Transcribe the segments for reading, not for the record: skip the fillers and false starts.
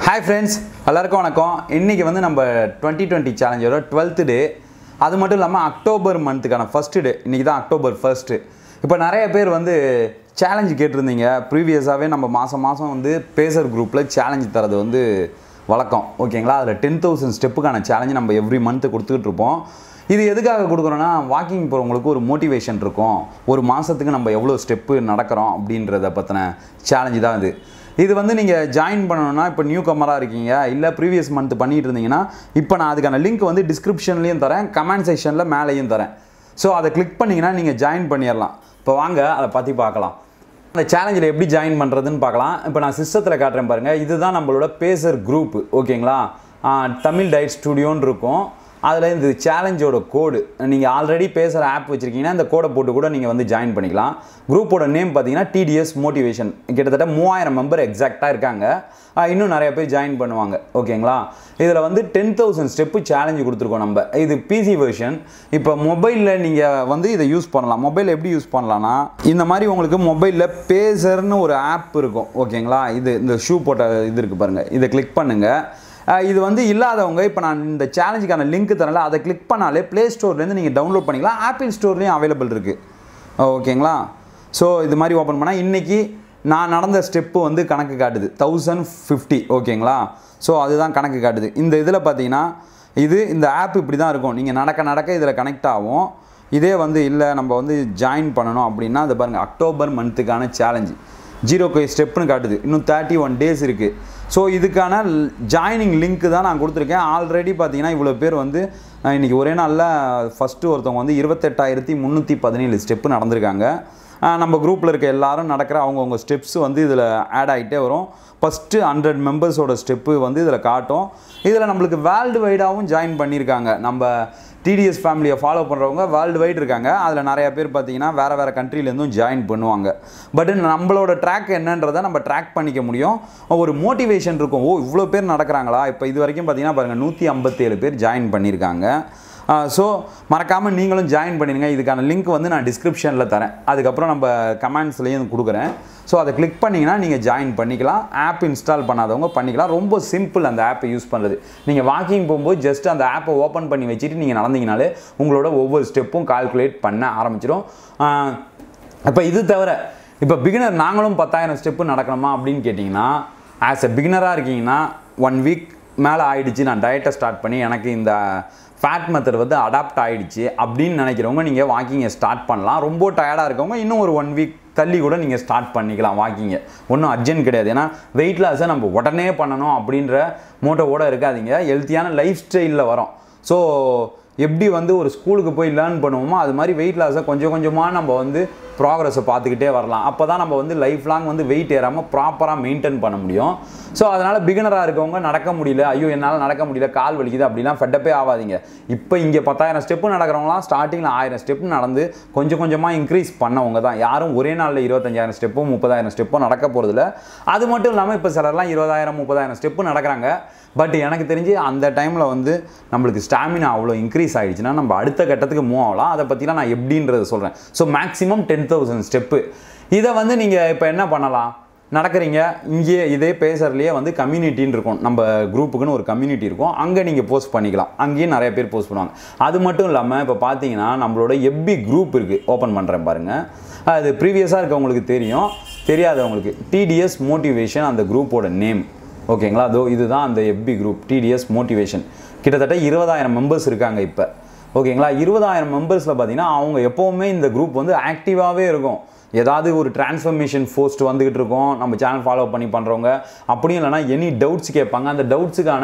Hi friends, எல்லாருக்கும் வணக்கம். இன்னைக்கு வந்து நம்ம 2020 சேலஞ்சோட 12th டே. அது மட்டும் இல்லாம அக்டோபர் மந்த்கான ஃபர்ஸ்ட் டே. இன்னைக்கு தான் அக்டோபர் 1st. இப்போ நிறைய பேர் வந்து சேலஞ்ச் கேட்டிருந்தீங்க. ப்ரீவியஸாவே நம்ம மாசம் வந்து பேசர் குரூப்ல சேலஞ்ச் தரது வந்து வழக்கம். ஓகேங்களா? அதுல 10000 ஸ்டெப்புக்கான சேலஞ்ச் நம்ம எவ்ரி மந்த் கொடுத்துட்டு இருப்போம். இது எதுக்காக கொடுக்குறோன்னா வாக்கிங் போகிறவங்களுக்கு ஒரு மோட்டிவேஷன் இருக்கும். ஒரு மாதத்துக்கு நம்ம எவ்வளோ ஸ்டெப்பு நடக்கிறோம் அப்படின்றத பற்றின சேலஞ்சு தான் இது. இது வந்து நீங்கள் ஜாயின் பண்ணணும்னா இப்போ நியூ கமராக இருக்கீங்க இல்லை ப்ரீவியஸ் மந்த் பண்ணிட்டு இருந்தீங்கன்னா இப்போ நான் அதுக்கான லிங்க் வந்து டிஸ்கிரிப்ஷன்லேயும் தரேன், கமெண்ட் செக்ஷனில் மேலேயும் தரேன். ஸோ அதை கிளிக் பண்ணிங்கன்னா நீங்கள் ஜாயின் பண்ணிடலாம். இப்போ வாங்க அதை பற்றி பார்க்கலாம். அந்த சேலஞ்சில் எப்படி ஜாயின் பண்ணுறதுன்னு பார்க்கலாம். இப்போ நான் சிஸ்டத்தில் காட்டுறேன் பாருங்கள். இதுதான் நம்மளோட பேசர் குரூப். ஓகேங்களா? தமிழ் டயட் ஸ்டுடியோன்னு இருக்கும். அதில் இந்த சேலஞ்சோட கோடு நீங்கள் ஆல்ரெடி பேசுகிற ஆப் வச்சுருக்கீங்கன்னா இந்த கோடை போட்டு கூட நீங்கள் வந்து ஜாயின் பண்ணிக்கலாம். குரூப்போட நேம் பார்த்தீங்கன்னா TDS மோட்டிவேஷன். கிட்டத்தட்ட 3000 மெம்பர் எக்ஸாக்டாக இருக்காங்க. இன்னும் நிறைய பேர் ஜாயின் பண்ணுவாங்க. ஓகேங்களா? இதில் வந்து 10000 ஸ்டெப்பு சேலஞ்சு கொடுத்துருக்கோம் நம்ம. இது பிசி வெர்ஷன். இப்போ மொபைலில் நீங்கள் வந்து இதை யூஸ் பண்ணலாம். மொபைல் எப்படி யூஸ் பண்ணலான்னா இந்த மாதிரி உங்களுக்கு மொபைலில் பேசர்னு ஒரு ஆப் இருக்கும். ஓகேங்களா? இது இந்த ஷூ போட்ட இது இருக்குது பாருங்கள். இதை கிளிக் பண்ணுங்கள். இது வந்து இல்லாதவங்க இப்போ நான் இந்த சேலஞ்சுக்கான லிங்க் தரல, அதை கிளிக் பண்ணாலே ப்ளே ஸ்டோர்லேருந்து நீங்கள் டவுன்லோட் பண்ணிக்கலாம். ஆப்பிள் ஸ்டோர்லேயும் அவைலபிள் இருக்குது. ஓகேங்களா? ஸோ இது மாதிரி ஓப்பன் பண்ணால் இன்றைக்கி நான் நடந்த ஸ்டெப்பு வந்து கணக்கு காட்டுது 1050. ஓகேங்களா? ஸோ அதுதான் கணக்கு காட்டுது. இந்த இதில் பார்த்தீங்கன்னா இந்த ஆப் இப்படி தான் இருக்கும். நீங்கள் நடக்க இதில் கனெக்ட் ஆகும். இதே வந்து இல்லை நம்ம வந்து ஜாயின் பண்ணணும் அப்படின்னா அது பாருங்கள், அக்டோபர் மந்த்துக்கான சேலஞ்சு 0 ஸ்டெப்புன்னு காட்டுது. இன்னும் 31 டேஸ் இருக்குது. ஸோ இதுக்கான ஜாயினிங் லிங்க்கு தான் நான் கொடுத்துருக்கேன். ஆல்ரெடி பார்த்தீங்கன்னா இவ்வளோ பேர் வந்து இன்றைக்கி ஒரே நாளில் ஃபஸ்ட்டு ஒருத்தவங்க வந்து 28317 ஸ்டெப்பு நடந்திருக்காங்க. நம்ம குரூப்பில் இருக்க எல்லாரும் நடக்கிற அவங்கவுங்க ஸ்டெப்ஸ் வந்து இதில் ஆட் ஆகிட்டே வரும். ஃபஸ்ட்டு 100 மெம்பர்ஸோட ஸ்டெப்பு வந்து இதில் காட்டும். இதில் நம்மளுக்கு வேர்ல்டு வைடாகவும் ஜாயின் பண்ணியிருக்காங்க. நம்ம TDS ஃபேமிலியை ஃபாலோ பண்ணுறவங்க வேர்ல்டு வைட் இருக்காங்க. அதில் நிறையா பேர் பார்த்தீங்கன்னா வேறு கண்ட்ரிலேருந்தும் ஜாயின் பண்ணுவாங்க. பட் நம்மளோட ட்ராக் என்னன்றதை நம்ம ட்ராக் பண்ணிக்க முடியும். ஒரு மோட்டிவேஷன் இருக்கும். ஓ இவ்வளோ பேர் நடக்கிறாங்களா? இப்போ இது வரைக்கும் பார்த்தீங்கன்னா பாருங்கள் 157 பேர் ஜாயின் பண்ணியிருக்காங்க. ஸோ மறக்காமல் நீங்களும் ஜாயின் பண்ணிடுங்க. இதுக்கான லிங்க் வந்து நான் டிஸ்கிரிப்ஷனில் தரேன். அதுக்கப்புறம் நம்ம கமெண்ட்ஸ்லேயும் கொடுக்குறேன். ஸோ அதை கிளிக் பண்ணிங்கன்னா நீங்கள் ஜாயின் பண்ணிக்கலாம். ஆப் இன்ஸ்டால் பண்ணாதவங்க பண்ணிக்கலாம். ரொம்ப சிம்பிள் அந்த ஆப்பை யூஸ் பண்ணுறது. நீங்கள் வாக்கிங் போகும்போது ஜஸ்ட் அந்த ஆப்பை ஓப்பன் பண்ணி வச்சுட்டு நீங்கள் நடந்தீங்கனாலே உங்களோட ஒவ்வொரு ஸ்டெப்பும் கால்குலேட் பண்ண ஆரம்பிச்சிடும். இப்போ இது தவிர இப்போ பிகினர் நாங்களும் 10000 ஸ்டெப்பு நடக்கணுமா அப்படின்னு கேட்டிங்கன்னா, ஆஸ் எ பிகினராக இருக்கீங்கன்னா 1 வீக் மேலே ஆகிடுச்சு நான் டயட்டை ஸ்டார்ட் பண்ணி எனக்கு இந்த ஃபேட் மெத்தட் வந்து அடாப்ட் ஆகிடுச்சு அப்படின்னு நினைக்கிறவங்க நீங்கள் வாக்கிங்கை ஸ்டார்ட் பண்ணலாம். ரொம்ப டயர்டாக இருக்கவங்க இன்னும் ஒரு 1 வீக் தள்ளி கூட நீங்கள் ஸ்டார்ட் பண்ணிக்கலாம் வாக்கிங்கை. ஒன்றும் அர்ஜென்ட் கிடையாது. ஏன்னா வெயிட் லாஸை நம்ம உடனே பண்ணணும் அப்படின்ற மோட்டோவோடு இருக்காதீங்க. ஹெல்த்தியான லைஃப் ஸ்டைலில் வரோம். ஸோ எப்படி வந்து ஒரு ஸ்கூலுக்கு போய் லேர்ன் பண்ணுவோமோ அது மாதிரி வெயிட் லாஸை கொஞ்சம் கொஞ்சமாக நம்ம வந்து ப்ராக்ரஸை பார்த்துக்கிட்டே வரலாம். அப்போ தான் நம்ம வந்து லைஃப் லாங் வந்து வெயிட் ஏறாமல் ப்ராப்பராக மெயின்டைன் பண்ண முடியும். ஸோ அதனால் பிகினராக இருக்கவங்க நடக்க முடியல, ஐயோ என்னால் நடக்க முடியல, கால் வலிக்குது அப்படிலாம் ஃபெட்டப்பே ஆகாதீங்க. இப்போ இங்கே 10000 ஸ்டெப்பு நடக்கிறவங்களாம் ஸ்டார்டிங்கில் 1000 ஸ்டெப்பு நடந்து கொஞ்சம் கொஞ்சமாக இன்க்ரீஸ் பண்ணவங்க தான். யாரும் ஒரே நாளில் 25000 ஸ்டெப்போ 30000 ஸ்டெப்போ நடக்க போகிறதில்ல. அது மட்டும் இல்லாமல் இப்போ சிலர்லாம் 20000 30000 ஸ்டெப்பு நடக்கிறாங்க. பட் எனக்கு தெரிஞ்சு அந்த டைமில் வந்து நம்மளுக்கு ஸ்டாமினா அவ்வளோ இன்க்ரீஸ் ஆகிடுச்சுன்னா நம்ம அடுத்த கட்டத்துக்கு மூவ் ஆகலாம். அதை பற்றிலாம் நான் எப்படின்றத சொல்கிறேன். So maximum 10000 step. இதை வந்து நீங்கள் இப்போ என்ன பண்ணலாம், நடக்கிறீங்க இங்கேயே இதே பேசர்லேயே வந்து கம்யூனிட்டின்னு இருக்கும். நம்ம குரூப்புக்குன்னு ஒரு கம்யூனிட்டி இருக்கும். அங்கே நீங்கள் போஸ்ட் பண்ணிக்கலாம். அங்கேயும் நிறைய பேர் போஸ்ட் பண்ணுவாங்க. அது மட்டும் இல்லாமல் இப்போ பார்த்தீங்கன்னா நம்மளோட FB குரூப் இருக்குது. ஓப்பன் பண்ணுறேன் பாருங்கள். அது ப்ரீவியஸாக இருக்கவங்களுக்கு தெரியும், தெரியாதவங்களுக்கு TDS மோட்டிவேஷன் அந்த குரூப்போட நேம். ஓகேங்களா? அதோ இதுதான் அந்த FB குரூப் TDS மோட்டிவேஷன். கிட்டத்தட்ட 20000 மெம்பர்ஸ் இருக்காங்க இப்போ. ஓகேங்களா? 20000 மெம்பர்ஸில் பார்த்தீங்கன்னா அவங்க எப்போவுமே இந்த குரூப் வந்து ஆக்டிவாகவே இருக்கும். ஏதாவது ஒரு டிரான்ஸ்ஃபர்மேஷன் போஸ்ட் வந்துக்கிட்டு இருக்கோம். நம்ம சேனல் ஃபாலோ பண்ணி பண்ணுறவங்க அப்படியும் இல்லைனா எனி டவுட்ஸ் கேட்பாங்க. அந்த டவுட்ஸுக்கான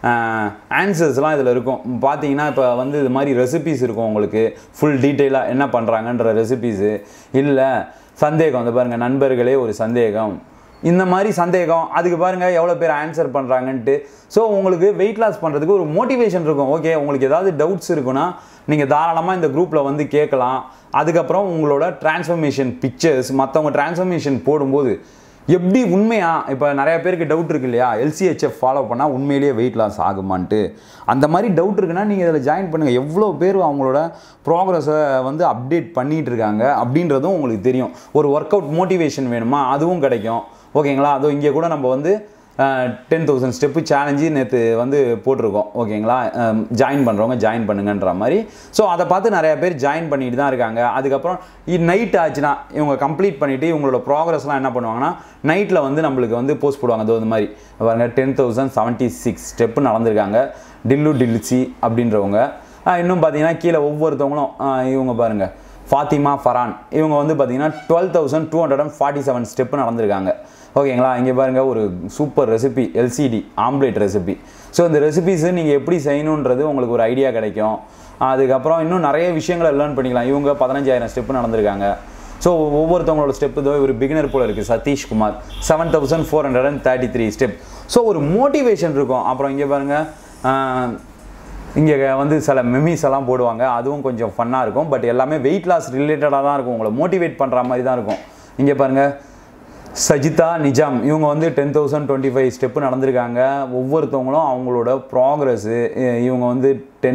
ஆன்சர்ஸ்லாம் இதில் இருக்கும். பார்த்தீங்கன்னா இப்போ வந்து இது மாதிரி ரெசிபீஸ் இருக்கும். உங்களுக்கு ஃபுல் டீட்டெயிலாக என்ன பண்ணுறாங்கன்ற ரெசிபீஸு இல்லை சந்தேகம் வந்து பாருங்கள், நண்பர்களே ஒரு சந்தேகம், இந்த மாதிரி சந்தேகம், அதுக்கு பாருங்கள் எவ்வளோ பேர் ஆன்சர் பண்ணுறாங்கன்ட்டு. ஸோ உங்களுக்கு வெயிட் லாஸ் பண்ணுறதுக்கு ஒரு மோட்டிவேஷன் இருக்கும். ஓகே உங்களுக்கு ஏதாவது டவுட்ஸ் இருக்குன்னா நீங்கள் தாராளமாக இந்த குரூப்பில் வந்து கேட்கலாம். அதுக்கப்புறம் உங்களோட டிரான்ஸ்ஃபர்மேஷன் பிக்சர்ஸ் மற்றவங்க டிரான்ஸ்ஃபர்மேஷன் போடும்போது எப்படி உண்மையாக இப்போ நிறைய பேருக்கு டவுட் இருக்கு இல்லையா, LCHF ஃபாலோ பண்ணால் உண்மையிலேயே வெயிட் லாஸ் ஆகுமான்ட்டு. அந்த மாதிரி டவுட் இருக்குன்னா நீங்கள் இதில் ஜாயின் பண்ணுங்கள். எவ்வளோ பேர் அவங்களோட ப்ராக்ரஸை வந்து அப்டேட் பண்ணிகிட்டு இருக்காங்க அப்படின்றதும் உங்களுக்கு தெரியும். ஒரு ஒர்க் அவுட் மோட்டிவேஷன் வேணுமா அதுவும் கிடைக்கும். ஓகேங்களா? அதோ இங்கே கூட நம்ம வந்து 10,000 ஸ்டெப்பு சேலஞ்சு நேற்று வந்து போட்டிருக்கோம் ஓகேங்களா. ஜாயின் பண்ணுறவங்க ஜாயின் பண்ணுங்கன்ற மாதிரி. ஸோ அதை பார்த்து நிறையா பேர் ஜாயின் பண்ணிட்டு தான் இருக்காங்க. அதுக்கப்புறம் நைட் ஆச்சுன்னா இவங்க கம்ப்ளீட் பண்ணிவிட்டு இவங்களோட ப்ராக்ரஸ்லாம் என்ன பண்ணுவாங்கன்னா நைட்டில் வந்து நம்மளுக்கு வந்து போஸ்ட் போடுவாங்க. அது மாதிரி பாருங்க 10,076 ஸ்டெப்பு நடந்திருக்காங்க டில்லுசி அப்படின்றவங்க. இன்னும் பார்த்தீங்கன்னா கீழே ஒவ்வொருத்தவங்களும் இவங்க பாருங்கள் ஃபாத்திமா ஃபரான் இவங்க வந்து பார்த்தீங்கன்னா 12,247 ஸ்டெப்பு நடந்திருக்காங்க ஓகேங்களா. இங்கே பாருங்கள் ஒரு super recipe LCD omelette recipe. So இந்த ரெசிபிஸு நீங்கள் எப்படி செய்யணுன்றது உங்களுக்கு ஒரு ஐடியா கிடைக்கும். அதுக்கப்புறம் இன்னும் நிறைய விஷயங்களை லேர்ன் பண்ணிக்கலாம். இவங்க 15,000 ஸ்டெப்பு நடந்திருக்காங்க. ஸோ ஒவ்வொருத்தவங்களோட ஸ்டெப்பு இதோ ஒரு பிகினர் போல் இருக்குது. சதீஷ்குமார் 7,433 ஸ்டெப். ஸோ ஒரு மோட்டிவேஷன் இருக்கும். அப்புறம் இங்கே பாருங்கள் இங்கே வந்து சில மெமிஸ் எல்லாம் போடுவாங்க. அதுவும் கொஞ்சம் ஃபன்னாக இருக்கும். பட் எல்லாமே வெயிட் லாஸ் ரிலேட்டடாக தான் இருக்கும். உங்களை மோட்டிவேட் பண்ணுற மாதிரி தான் இருக்கும். இங்கே பாருங்கள் சஜிதா நிஜாம் இவங்க வந்து 10,025 ஸ்டெப்பு நடந்திருக்காங்க. ஒவ்வொருத்தவங்களும் அவங்களோட ப்ராக்ரஸ்ஸு இவங்க வந்து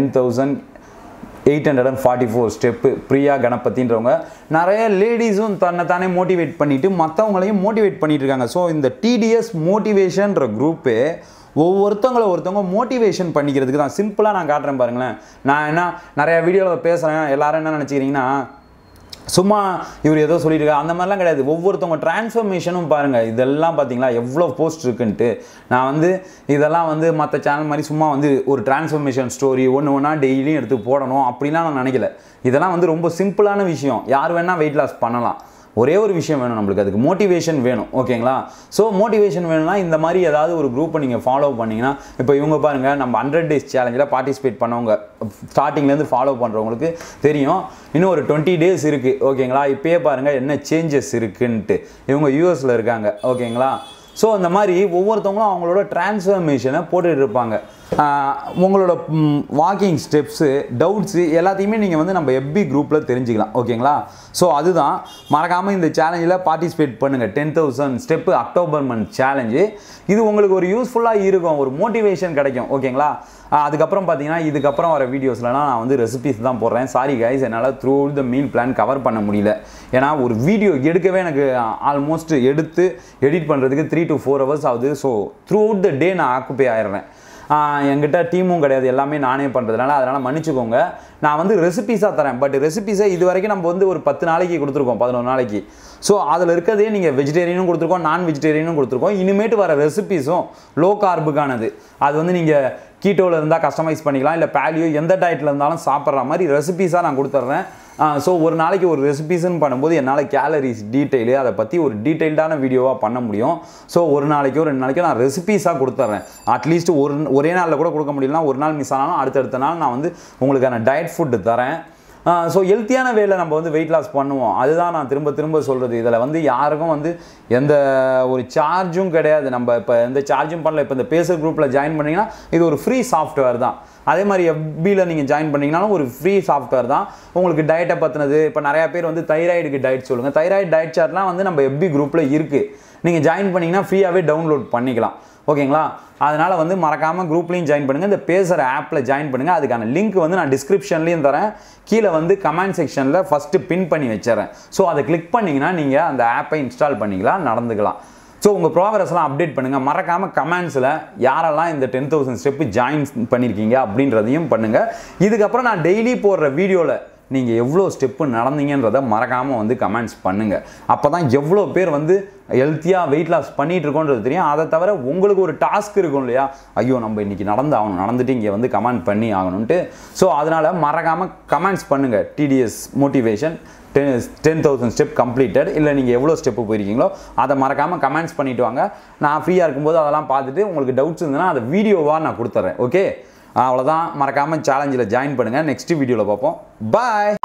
10,844 ஸ்டெப்பு. பிரியா கணபதின்றவங்க நிறைய லேடிஸும் தானே மோட்டிவேட் பண்ணிவிட்டு மற்றவங்களையும் மோட்டிவேட் பண்ணிட்டு இருக்காங்க. ஸோ இந்த டிடிஎஸ் மோட்டிவேஷன்ற குரூப்பு ஒவ்வொருத்தவங்க மோட்டிவேஷன் பண்ணிக்கிறதுக்கு தான். சிம்பிளாக நான் காட்டுறேன் பாருங்களேன். நான் என்ன நிறையா வீடியோவில் பேசுகிறேன். எல்லோரும் என்ன நினச்சிக்கிறீங்கன்னா சும்மா இவர் ஏதோ சொல்லியிருக்காரு அந்த மாதிரிலாம் கிடையாது. ஒவ்வொருத்தவங்க டிரான்ஸ்ஃபர்மேஷனும் பாருங்கள். இதெல்லாம் பார்த்தீங்களா எவ்வளோ போஸ்ட் இருக்குன்ட்டு. நான் வந்து இதெல்லாம் வந்து மற்ற சேனல் மாதிரி சும்மா வந்து ஒரு டிரான்ஸ்ஃபர்மேஷன் ஸ்டோரி ஒன்று டெய்லியும் எடுத்து போடணும் அப்படிலாம் நான் நினைக்கல. இதெல்லாம் வந்து ரொம்ப சிம்பிளான விஷயம். யார் வேணால் வெயிட் லாஸ் பண்ணலாம். ஒரே ஒரு விஷயம் வேணும் நம்மளுக்கு, அதுக்கு மோட்டிவேஷன் வேணும் ஓகேங்களா. ஸோ மோட்டிவேஷன் வேணும்னா இந்த மாதிரி ஏதாவது ஒரு குரூப்பை நீங்கள் ஃபாலோ பண்ணிங்கன்னா இப்போ இவங்க பாருங்கள் நம்ம 100 days சேலஞ்சில் பார்ட்டிசிபேட் பண்ணவங்க ஸ்டார்டிங்லேருந்து ஃபாலோ பண்ணுறவங்களுக்கு தெரியும். இன்னும் ஒரு 20 days இருக்குது ஓகேங்களா. இப்போயே பாருங்கள் என்ன சேஞ்சஸ் இருக்குன்ட்டு. இவங்க யூஎஸில் இருக்காங்க ஓகேங்களா. ஸோ இந்த மாதிரி ஒவ்வொருத்தவங்களும் அவங்களோட டிரான்ஸ்ஃபர்மேஷனை போட்டுட்டு இருப்பாங்க. உங்களோட வாக்கிங் ஸ்டெப்ஸு டவுட்ஸு எல்லாத்தையுமே நீங்கள் வந்து நம்ம FB குரூப்பில் தெரிஞ்சுக்கலாம் ஓகேங்களா. ஸோ அதுதான் மறக்காமல் இந்த சேலஞ்சில் பார்ட்டிசிபேட் பண்ணுங்கள். 10,000 ஸ்டெப்பு அக்டோபர் மந்த் சேலஞ்சு. இது உங்களுக்கு ஒரு யூஸ்ஃபுல்லாக இருக்கும், ஒரு மோட்டிவேஷன் கிடைக்கும் ஓகேங்களா. அதுக்கப்புறம் பார்த்தீங்கன்னா இதுக்கப்புறம் வர வீடியோஸ்லாம் நான் வந்து ரெசிபிஸ் தான் போடுறேன். சாரி கைஸ், என்னால் through the meal plan cover பண்ண முடியல. ஏன்னா ஒரு வீடியோ எடுக்கவே எனக்கு ஆல்மோஸ்ட் எடுத்து எடிட் பண்ணுறதுக்கு 3 to 4 hours ஆகுது. ஸோ த்ரூ த டே நான் ஆக்குப்பே ஆயிடுறேன். என்கிட்ட டீமும் கிடையாது, எல்லாமே நானே பண்ணுறதுனால அதனால் மன்னிச்சுக்கோங்க. நான் வந்து ரெசிபீஸாக தரேன். பட் ரெசிபீஸை இது வரைக்கும் நம்ம வந்து ஒரு 10 நாளைக்கு கொடுத்துருக்கோம், 11 நாளைக்கு. ஸோ அதில் இருக்கிறதே நீங்கள் வெஜிடேரியனும் கொடுத்துருக்கோம், நான் வெஜிடேரியனும் கொடுத்துருக்கோம். இனிமேட்டு வர ரெசிபீஸும் லோ கார்புக்கானது. அது வந்து நீங்கள் கீட்டோவில் இருந்தால் கஸ்டமைஸ் பண்ணிக்கலாம், இல்லை பேலியோ எந்த டயட்டில் இருந்தாலும் சாப்பிட்ற மாதிரி ரெசிபீஸாக நான் கொடுத்துட்றேன். ஸோ ஒரு நாளைக்கு ஒரு ரெசிபீஸ்ன்னு பண்ணும்போது என்னால் கேலரிஸ் டீட்டெயிலு அதை பற்றி ஒரு டீட்டெயில்டான வீடியோவாக பண்ண முடியும். ஸோ ஒரு நாளைக்கோ 2 நாளைக்கோ நான் ரெசிபீஸாக கொடுத்துட்றேன். அட்லீஸ்ட் ஒரே நாளில் கூட கொடுக்க முடியலனா ஒரு நாள் மிஸ் ஆனாலும் அடுத்தடுத்த நாள் நான் வந்து உங்களுக்கான டயட் ஃபுட்டு தரேன். ஸோ ஹெல்த்தியான வேலை நம்ம வந்து வெயிட் லாஸ் பண்ணுவோம். அதுதான் நான் திரும்ப சொல்கிறது. இதில் வந்து யாருக்கும் வந்து எந்த ஒரு சார்ஜும் கிடையாது. நம்ம இப்போ எந்த சார்ஜும் பண்ணல. இப்போ இந்த பேசர் குரூப்பில் ஜாயின் பண்ணிங்கன்னா இது ஒரு ஃப்ரீ சாஃப்ட்வேர் தான். அதே மாதிரி FBயில் நீங்கள் ஜாயின் பண்ணிங்கனாலும் ஒரு ஃப்ரீ சாஃப்ட்வேர் தான். உங்களுக்கு டயட்டை பற்றினது இப்போ நிறையா பேர் வந்து தைராய்டுக்கு டயட் சொல்லுங்கள். தைராய்டு டயட் சார்ட்லாம் வந்து நம்ம FB குரூப்பில் இருக்குது. நீங்கள் ஜாயின் பண்ணிங்கன்னா ஃப்ரீயாகவே டவுன்லோட் பண்ணிக்கலாம் ஓகேங்களா. அதனால் வந்து மறக்காமல் குரூப்லேயும் ஜாயின் பண்ணுங்கள். இந்த பேசுகிற ஆப்பில் ஜாயின் பண்ணுங்கள். அதுக்கான லிங்க் வந்து நான் டிஸ்கிரிப்ஷன்லேயும் தரேன். கீழே வந்து கமெண்ட் செக்ஷனில் ஃபஸ்ட்டு பின் பண்ணி வச்சிடறேன். ஸோ அதை கிளிக் பண்ணிங்கன்னா நீங்கள் அந்த ஆப்பை இன்ஸ்டால் பண்ணிக்கலாம், நடந்துக்கலாம். ஸோ உங்கள் ப்ராக்ரஸ்லாம் அப்டேட் பண்ணுங்கள். மறக்காமல் கமெண்ட்ஸில் யாரெல்லாம் இந்த 10,000 ஸ்டெப்பு ஜாயின் பண்ணியிருக்கீங்க அப்படின்றதையும் பண்ணுங்கள். இதுக்கப்புறம் நான் டெய்லி போடுற வீடியோவில் நீங்கள் எவ்வளோ ஸ்டெப்பு நடந்தீங்கன்றதை மறக்காமல் வந்து கமெண்ட்ஸ் பண்ணுங்கள். அப்போ தான் எவ்வளோ பேர் வந்து ஹெல்த்தியாக வெயிட் லாஸ் பண்ணிகிட்டு இருக்கோன்றது தெரியும். அதை தவிர உங்களுக்கு ஒரு டாஸ்க் இருக்கும் இல்லையா, ஐயோ நம்ம இன்றைக்கி நடந்துட்டு இங்கே வந்து கமெண்ட் பண்ணி ஆகணும்ன்ட்டு. ஸோ அதனால் மறக்காமல் கமெண்ட்ஸ் பண்ணுங்கள். TDS மோட்டிவேஷன் 10,000 ஸ்டெப் கம்ப்ளீட்டட், இல்லை நீங்கள் எவ்வளோ ஸ்டெப்பு போயிருக்கீங்களோ அதை மறக்காமல் கமெண்ட்ஸ் பண்ணிவிட்டு வாங்க. நான் ஃப்ரீயாக இருக்கும்போது அதெல்லாம் பார்த்துட்டு உங்களுக்கு டவுட்ஸ் இருந்ததுன்னா அதை வீடியோவாக நான் கொடுத்துட்றேன். ஓகே, அவ்வளோதான். மறக்காமல் சேலஞ்சில் ஜாயின் பண்ணுங்கள். நெக்ஸ்ட் வீடியோவில் பார்ப்போம். பாய்.